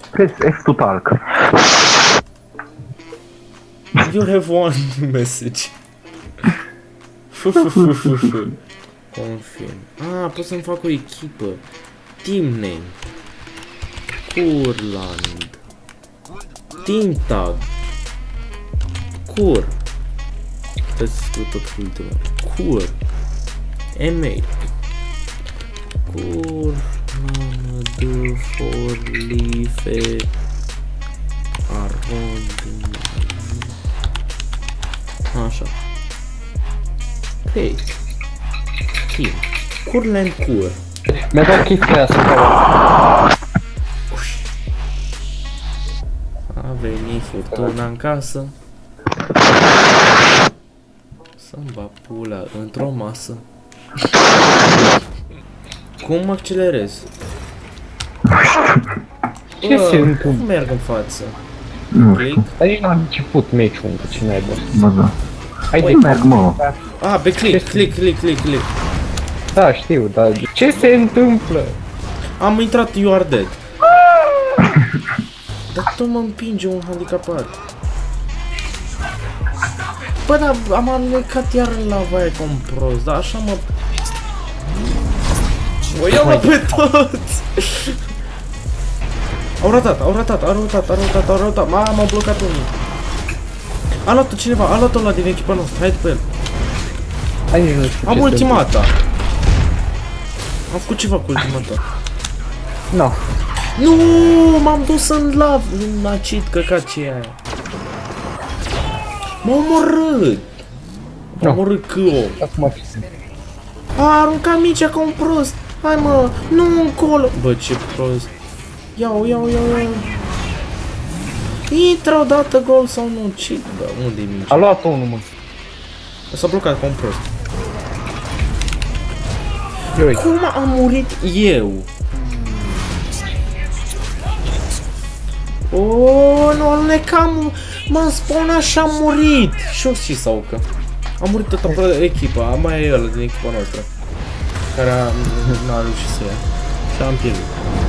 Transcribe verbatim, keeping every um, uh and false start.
Press F to talk. You have one message. Confirm. Ah, pot să-mi fac o echipă. Team name. Curland. Team tag. Cur. Trebuie să scriu tot cu ultima. Cur. Email. Cur. Mamă, forlife. Arond. Așa. Play. Team. Curland Cur. Mi-a dat chestia asta. A venit furtuna în casă. Să-mi bag pula într-o masă. Cum accelerez? Ce se întâmplă? Cum merg în față? Nu Click. știu. Aici n-am început meciul încă, ce n-ai Bă, da. Hai de Merg, mă. Ah, pe click, click, click, click, click. Da, știu, dar ce se întâmplă? Am intrat, you are dead. Dar tu mă împinge un handicapat. Bă, dar am alunecat iar în lava aia ca un prost, dar așa mă... O iau-mă pe toți! Au ratat, au ratat, au ratat, au ratat, au ratat. Mamă, m-au blocat unii. A luat-o cineva, a luat-o ăla din echipa noastră, hai pe el. Hai, nici nu știu Am ce se ultimata. Am făcut ceva cu ultimata. No. Nu, m-am dus în lav, în acid, căcat ce e aia. M-a omorât. M-a omorât câo. Acum ce sunt? A aruncat mingea ca un prost. Hai mă, nu încolo. Bă, ce prost. Iau, iau, iau, iau. Intră odată gol sau nu? Ce? Bă, unde-i mingea? A luat unul, mă. S-a blocat ca un prost. Eu, Cum am murit eu? Oh, nu alunecam. M-am spawnat și am murit. Și o și sau că am murit tot aproape de echipa. Mai e ăla din echipa noastră care n-a reușit să ia. Și am pierdut.